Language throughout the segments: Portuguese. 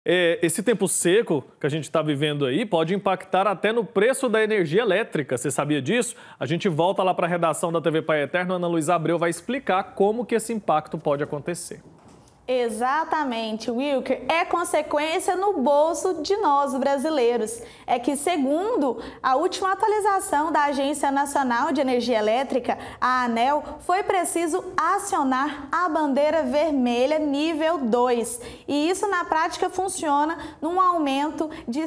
Esse tempo seco que a gente está vivendo aí pode impactar até no preço da energia elétrica. Você sabia disso? A gente volta lá para a redação da TV Pai Eterno. A Ana Luísa Abreu vai explicar como que esse impacto pode acontecer. Exatamente, Wilker, é consequência no bolso de nós brasileiros. É que, segundo a última atualização da Agência Nacional de Energia Elétrica, a ANEEL, foi preciso acionar a bandeira vermelha nível 2. E isso na prática funciona num aumento de R$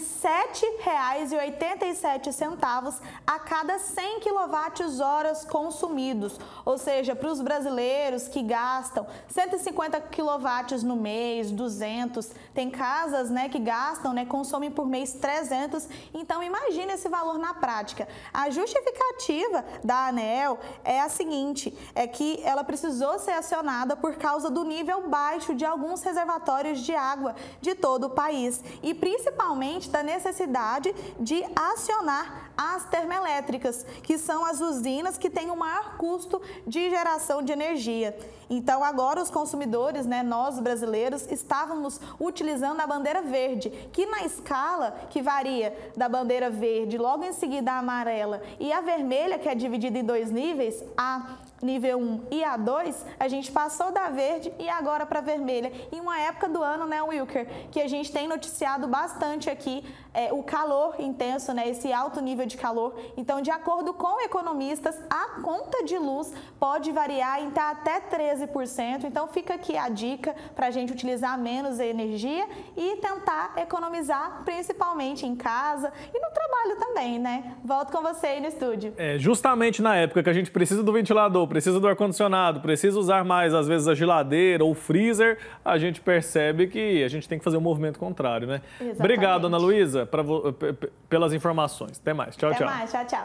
7,87 a cada 100 kWh consumidos. Ou seja, para os brasileiros que gastam 150 kW no mês, 200, tem casas, que gastam, consomem por mês 300, então imagine esse valor na prática. A justificativa da ANEEL é a seguinte, é que ela precisou ser acionada por causa do nível baixo de alguns reservatórios de água de todo o país e principalmente da necessidade de acionar as termoelétricas, que são as usinas que têm o maior custo de geração de energia. Então agora os consumidores, nós brasileiros, estávamos utilizando a bandeira verde, que na escala que varia da bandeira verde, logo em seguida a amarela e a vermelha, que é dividida em dois níveis, a nível 1 e a 2, a gente passou da verde e agora para a vermelha. Em uma época do ano, Wilker, que a gente tem noticiado bastante aqui o calor intenso, esse alto nível de calor. Então, de acordo com economistas, a conta de luz pode variar em até 13%. Então, fica aqui a dica para a gente utilizar menos energia e tentar economizar, principalmente em casa e no trabalho também, Volto com você aí no estúdio. Justamente na época que a gente precisa do ventilador, precisa do ar-condicionado, precisa usar mais, às vezes, a geladeira ou o freezer, a gente percebe que a gente tem que fazer um movimento contrário, Exatamente. Obrigado, Ana Luísa, pelas informações. Até mais. Tchau, Até tchau. mais. Tchau, tchau.